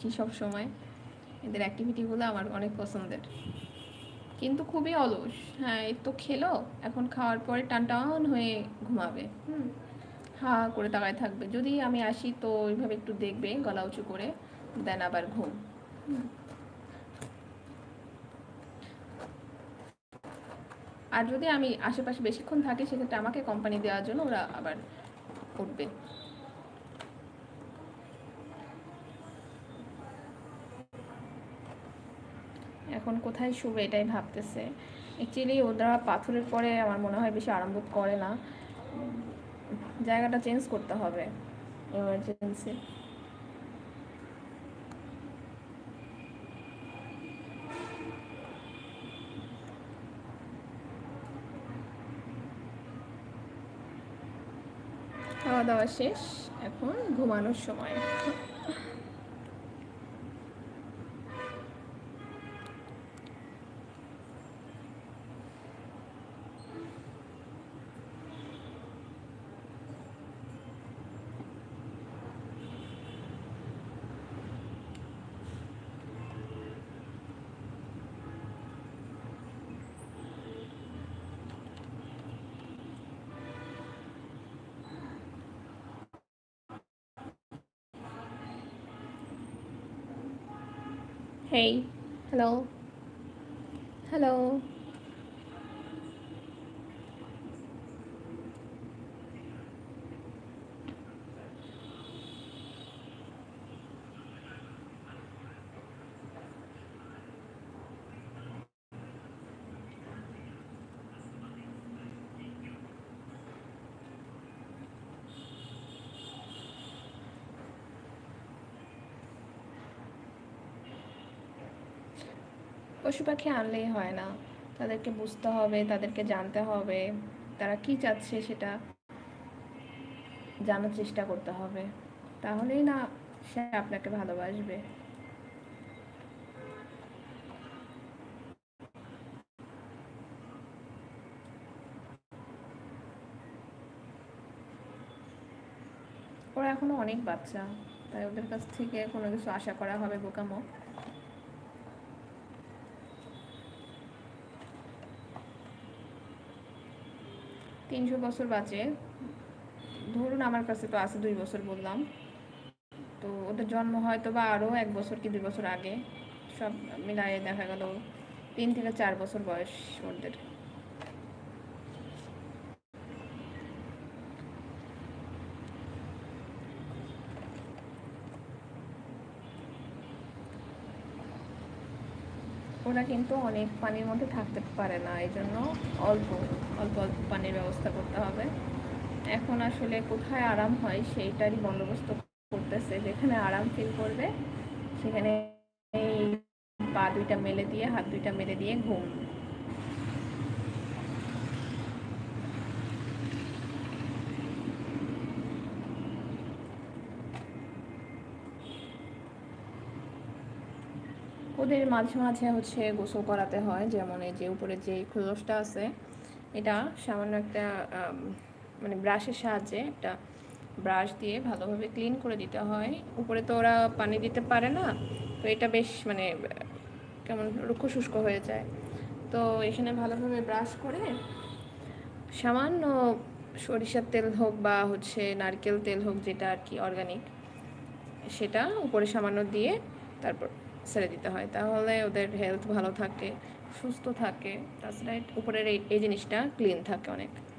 দেখি সব সময়, এদের অ্যাক্টিভিটিগুলো আমার অনেক পছন্দের, কিন্তু খুবই অলস। হ্যাঁ, এই তো খেলো, এখন খাওয়ার পরে টান টান হয়ে ঘুমাবে। হা করে তাকায় থাকবে। যদি আমি আসি তো ওইভাবে একটু দেখবে গলা উঁচু করে, দেন আবার ঘুম। আর যদি আমি আশেপাশে বেশিক্ষণ থাকি সেক্ষেত্রে আমাকে কোম্পানি দেওয়ার জন্য ওরা আবার উঠবে। এখন কোথায় শুবে এটাই ভাবতেছে। অ্যাকচুয়ালি ওরা পাথরের পরে আমার মনে হয় বেশি আরাম বোধ করে না, জায়গাটা চেঞ্জ করতে হবে এমার্জেন্সি। খাওয়া দাওয়া শেষ, এখন ঘুমানোর সময়। Hey, hello, hello. পশু পাখি আনলেই হয় না, তাদেরকে বুঝতে হবে, তাদেরকে জানতে হবে, তারা কি চাচ্ছে সেটা জানার চেষ্টা করতে হবে, তাহলেই না সে আপনাকে ভালোবাসবে। ওরা এখনো অনেক বাচ্চা, তাই ওদের কাছ থেকে কোনো কিছু আশা করা হবে বোকামো। 300 বছর বাঁচে, ধরুন আমার কাছে তো আছে 2 বছর বললাম, তো ওদের জন্ম হয়তো বা আরও 1 বছর কি 2 বছর আগে, সব মিলায়ে দেখা গেল 3 থেকে 4 বছর বয়স ওদের। ওরা কিন্তু অনেক পানির মধ্যে থাকতে পারে না, এই জন্য অল্প অল্প অল্প পানির ব্যবস্থা করতে হবে। এখন আসলে কোথায় আরাম হয় সেইটারই বন্দোবস্ত করতেছে, যেখানে আরাম ফিল করবে সেখানে পা দুইটা মেলে দিয়ে, হাত দুইটা মেলে দিয়ে ঘুম। ওদের মাঝে মাঝে হচ্ছে গোসল করাতে হয়, যেমন এই যে উপরে যে খোলসটা আছে, এটা সামান্য একটা মানে ব্রাশের সাহায্যে একটা ব্রাশ দিয়ে ভালোভাবে ক্লিন করে দিতে হয়। উপরে তো ওরা পানি দিতে পারে না, তো এটা বেশ মানে কেমন রুক্ষ শুষ্ক হয়ে যায়। তো এখানে ভালোভাবে ব্রাশ করে সামান্য সরিষার তেল হোক বা হচ্ছে নারকেল তেল হোক, যেটা আর কি অর্গানিক, সেটা উপরে সামান্য দিয়ে তারপর ছেড়ে দিতে হয়, তাহলে ওদের হেলথ ভালো থাকে, সুস্থ থাকে। তাছাড়া উপরের এই জিনিসটা ক্লিন থাকে অনেক।